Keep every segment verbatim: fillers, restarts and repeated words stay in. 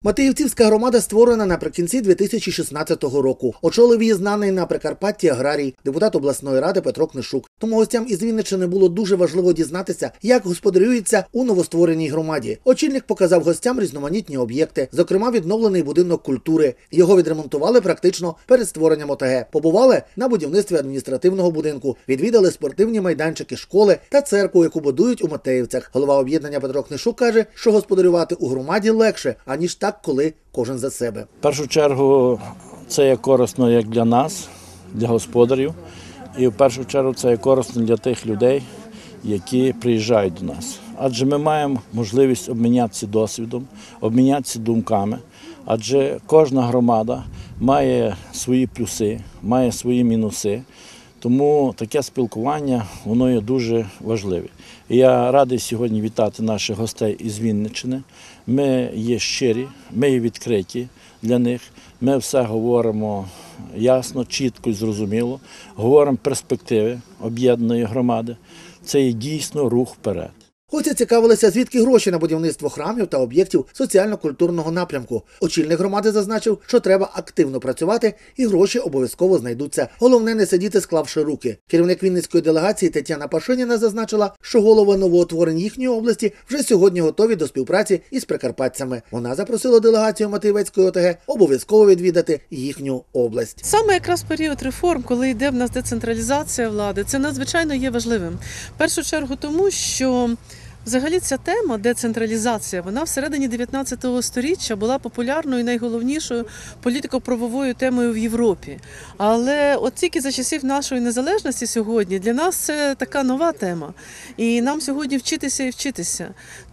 Матеївцівська громада створена наприкінці дві тисячі шістнадцятого року. Очолив її знаний на Прикарпатті аграрій, депутат обласної ради Петро Книшук. Тому гостям із Вінниччини було дуже важливо дізнатися, як господарюється у новоствореній громаді. Очільник показав гостям різноманітні об'єкти, зокрема відновлений будинок культури. Його відремонтували практично перед створенням ОТГ. Побували на будівництві адміністративного будинку, відвідали спортивні майданчики, школи та церкву, яку будують у Матеївцях. Голова об'єднання Петро Книшук каже, що господарювати у громаді легше, аніж так, коли кожен за себе. В першу чергу це є корисно як для нас, для господарів, і в першу чергу це є корисно для тих людей, які приїжджають до нас. Адже ми маємо можливість обмінятися досвідом, обмінятися думками, адже кожна громада має свої плюси, має свої мінуси. Тому таке спілкування, воно є дуже важливе. І я радий сьогодні вітати наших гостей із Вінниччини. Ми є щирі, ми є відкриті для них. Ми все говоримо ясно, чітко і зрозуміло. Говоримо перспективи об'єднаної громади. Це є дійсно рух вперед. Гості цікавилися, звідки гроші на будівництво храмів та об'єктів соціально-культурного напрямку. Очільник громади зазначив, що треба активно працювати і гроші обов'язково знайдуться. Головне не сидіти, склавши руки. Керівник Вінницької делегації Тетяна Пашиніна зазначила, що голови новоутворень їхньої області вже сьогодні готові до співпраці із прикарпатцями. Вона запросила делегацію Матеївецької ОТГ обов'язково відвідати їхню область. Саме якраз період реформ, коли йде в нас децентралізація влади, це надзвичайно є важливим. В першу чергу тому, що взагалі ця тема децентралізація, вона всередині дев'ятнадцятого сторіччя була популярною і найголовнішою політико-правовою темою в Європі. Але от тільки за часів нашої незалежності сьогодні для нас це така нова тема. І нам сьогодні вчитися і вчитися.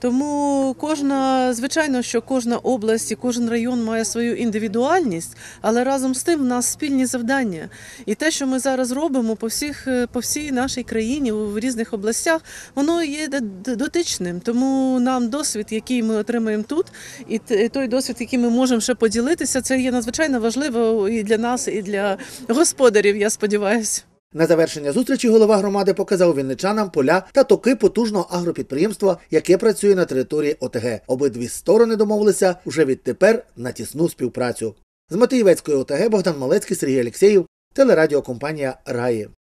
Тому кожна, звичайно, що кожна область і кожен район має свою індивідуальність, але разом з тим в нас спільні завдання. І те, що ми зараз робимо по всіх, по всій нашій країні, в різних областях, воно є дотичним. Тому нам досвід, який ми отримаємо тут, і той досвід, який ми можемо ще поділитися, це є надзвичайно важливо і для нас, і для господарів, я сподіваюся. На завершення зустрічі голова громади показав вінничанам поля та токи потужного агропідприємства, яке працює на території ОТГ. Обидві сторони домовилися вже відтепер на тісну співпрацю. З Матеївецької ОТГ Богдан Малецький, Сергій Алєксєєв, телерадіокомпанія «Раї».